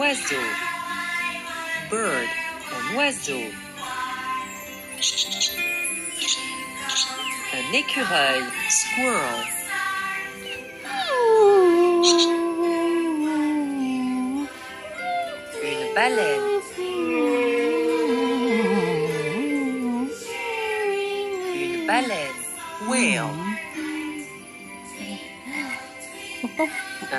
oiseau. Bird, un oiseau. Un écureuil, squirrel. Une baleine. Une baleine, whale.